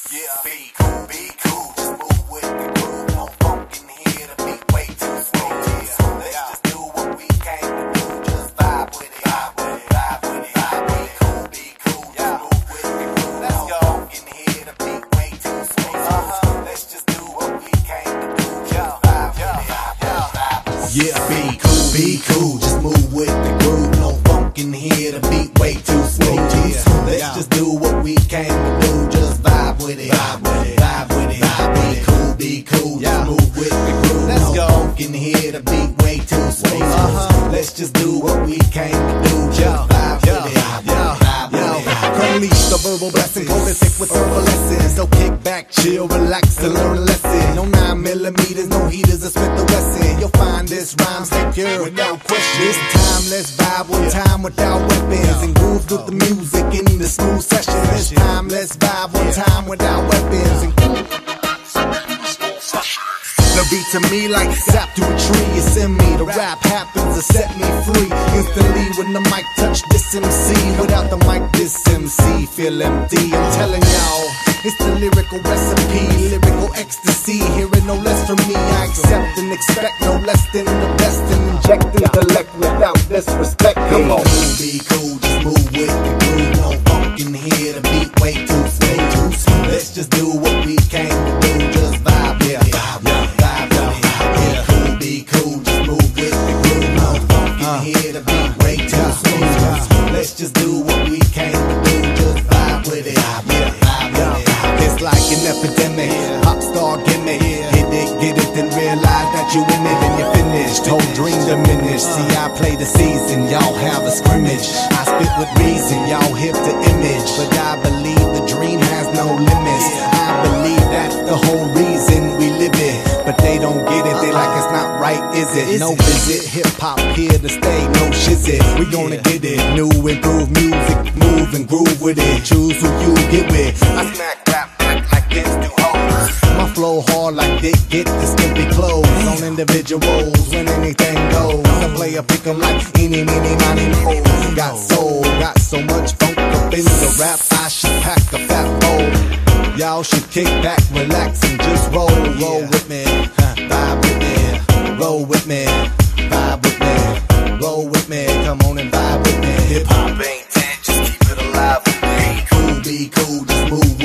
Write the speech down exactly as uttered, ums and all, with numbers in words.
Yeah, BeeKoo, BeeKoo, just move with the groove. No funk in here, the beat way too smooth. Yeah, let's just do what we came to do. Just vibe with it, vibe with it, vibe with it. Vibe with it. Cool, BeeKoo, just move with the groove. Let's go. No funk in here, the beat way too smooth. Uh-huh. Let's just do what we came to do. Just vibe with it, vibe with it. Yeah, BeeKoo, BeeKoo, just move with the groove. No funk in here, the beat way too smooth. Yeah, let's just do what we came to do. Just vibe with it, vibe with it, vibe with it. BeeKoo, BeeKoo, just move with the groove. Let's go. No funk in here, the beat way too smooth. Uh-huh. Let's just do what we came to do. Just vibe with it, vibe with it. Unleash the verbal blessing, go and sick with herbal lessons. So kick back, chill, relax, and learn a lesson. No nine millimeters, no heaters, to spit the Wesson. You'll find this rhyme stay pure without question. This time, let's vibe one time without weapons and groove with the music in the smooth session. This time, let's vibe one time without weapons and the beat to me like sap to a tree. It's in me, the rap happens to set me free instantly when the mic touch this M C. Without the mic, this M C feel empty. I'm telling y'all, it's the lyrical recipe, lyrical ecstasy. Hearing no less from me, I accept and expect no less than the best and inject intellect without disrespect. Come on, BeeKoo, just move with the groove. No funk in here, the beat way too smooth. Let's just do what we came to do. Just vibe, yeah, vibe, yeah. Let's just do what we came to do. Just vibe with it, vibe with it, vibe with it. It's like an epidemic, pop star gimmick. Hit it, get it, then realize that you in it and you're finished. Whole dream diminished. See, I play the season, y'all have a scrimmage. I spit with reason, y'all hip the image. But I believe the dream has no limits. I believe that's the whole reason we live it. But they don't get it, they like it's not right, is it? No visit, hip-hop here to stay, no shizit. We gonna get it, new improved music, move and groove with it. Choose who you get with. I smack rap back like this do hoes. My flow hard like they get the skimpy clothes on individuals when anything goes. I play a pick 'em like eeny, meeny, miny, moe. Got soul, got so much funk up in the rap, I should pack a fat bowl. Y'all should kick back, relax, and just roll, roll with me, huh, vibe with me, roll with me, vibe with me, roll with me, come on and vibe with me. Hip hop ain't dead, just keep it alive with me. BeeKoo, BeeKoo, just move